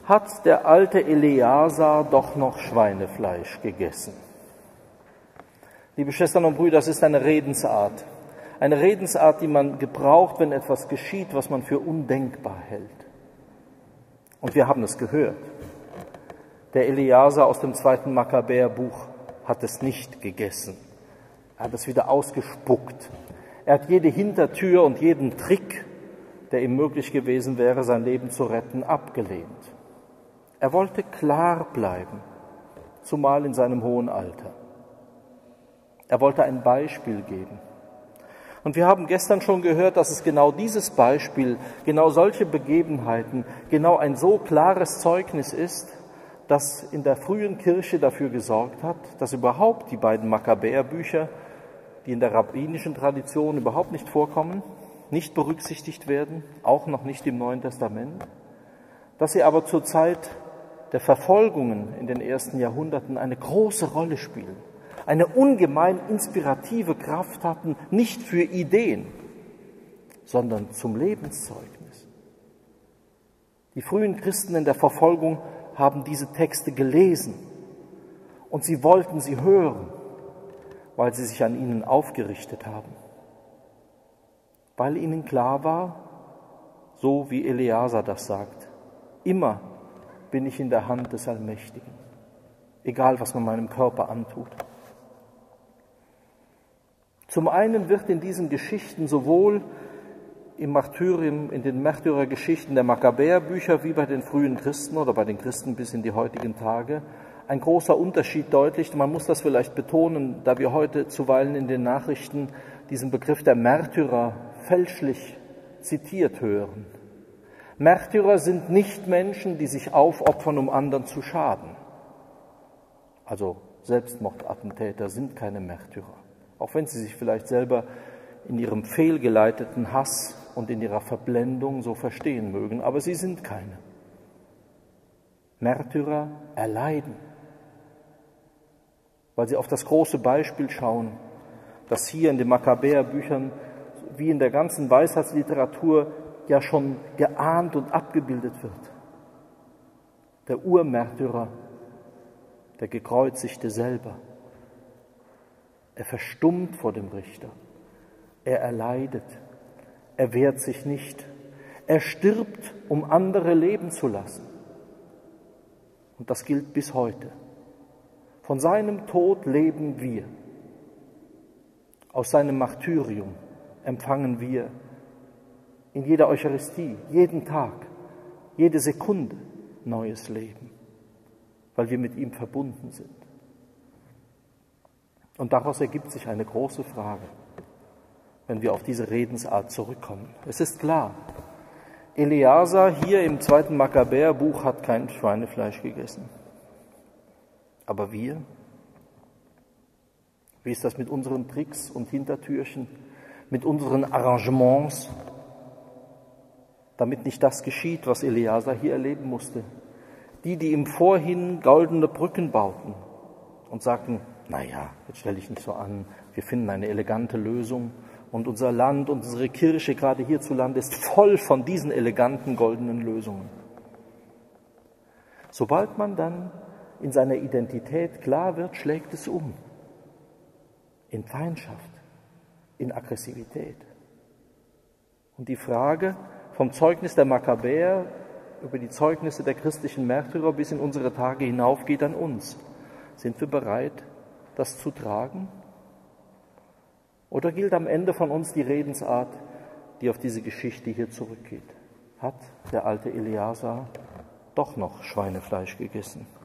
hat der alte Eleazar doch noch Schweinefleisch gegessen. Liebe Schwestern und Brüder, das ist eine Redensart. Eine Redensart, die man gebraucht, wenn etwas geschieht, was man für undenkbar hält. Und wir haben es gehört. Der Eleazar aus dem 2. Makkabäerbuch hat es nicht gegessen. Er hat es wieder ausgespuckt. Er hat jede Hintertür und jeden Trick, der ihm möglich gewesen wäre, sein Leben zu retten, abgelehnt. Er wollte klar bleiben, zumal in seinem hohen Alter. Er wollte ein Beispiel geben. Und wir haben gestern schon gehört, dass es genau dieses Beispiel, genau solche Begebenheiten, genau ein so klares Zeugnis ist, das in der frühen Kirche dafür gesorgt hat, dass überhaupt die beiden Makkabäerbücher, die in der rabbinischen Tradition überhaupt nicht vorkommen, nicht berücksichtigt werden, auch noch nicht im Neuen Testament, dass sie aber zur Zeit der Verfolgungen in den ersten Jahrhunderten eine große Rolle spielen, eine ungemein inspirative Kraft hatten, nicht für Ideen, sondern zum Lebenszeugnis. Die frühen Christen in der Verfolgung haben diese Texte gelesen und sie wollten sie hören, weil sie sich an ihnen aufgerichtet haben. Weil ihnen klar war, so wie Eleazar das sagt, immer bin ich in der Hand des Allmächtigen, egal was man meinem Körper antut. Zum einen wird in diesen Geschichten sowohl im Martyrium, in den Märtyrergeschichten der Makkabäerbücher wie bei den frühen Christen oder bei den Christen bis in die heutigen Tage ein großer Unterschied deutlich. Man muss das vielleicht betonen, da wir heute zuweilen in den Nachrichten diesen Begriff der Märtyrer fälschlich zitiert hören. Märtyrer sind nicht Menschen, die sich aufopfern, um anderen zu schaden. Also Selbstmordattentäter sind keine Märtyrer, auch wenn sie sich vielleicht selber in ihrem fehlgeleiteten Hass und in ihrer Verblendung so verstehen mögen, aber sie sind keine. Märtyrer erleiden, weil sie auf das große Beispiel schauen, das hier in den Makkabäerbüchern wie in der ganzen Weisheitsliteratur ja schon geahnt und abgebildet wird. Der Urmärtyrer, der Gekreuzigte selber. Er verstummt vor dem Richter. Er erleidet. Er wehrt sich nicht. Er stirbt, um andere leben zu lassen. Und das gilt bis heute. Von seinem Tod leben wir. Aus seinem Martyrium empfangen wir in jeder Eucharistie, jeden Tag, jede Sekunde neues Leben, weil wir mit ihm verbunden sind. Und daraus ergibt sich eine große Frage, wenn wir auf diese Redensart zurückkommen. Es ist klar, Eleazar hier im 2. Makkabäerbuch hat kein Schweinefleisch gegessen. Aber wir? Wie ist das mit unseren Tricks und Hintertürchen, mit unseren Arrangements, damit nicht das geschieht, was Eleazar hier erleben musste? Die ihm vorhin goldene Brücken bauten und sagten, naja, jetzt stell dich nicht so an, wir finden eine elegante Lösung und unser Land, unsere Kirche gerade hierzulande ist voll von diesen eleganten goldenen Lösungen. Sobald man dann in seiner Identität klar wird, schlägt es um. In Feindschaft, in Aggressivität. Und die Frage vom Zeugnis der Makkabäer über die Zeugnisse der christlichen Märtyrer bis in unsere Tage hinauf geht an uns. Sind wir bereit, das zu tragen? Oder gilt am Ende von uns die Redensart, die auf diese Geschichte hier zurückgeht? Hat der alte Eleazar doch noch Schweinefleisch gegessen?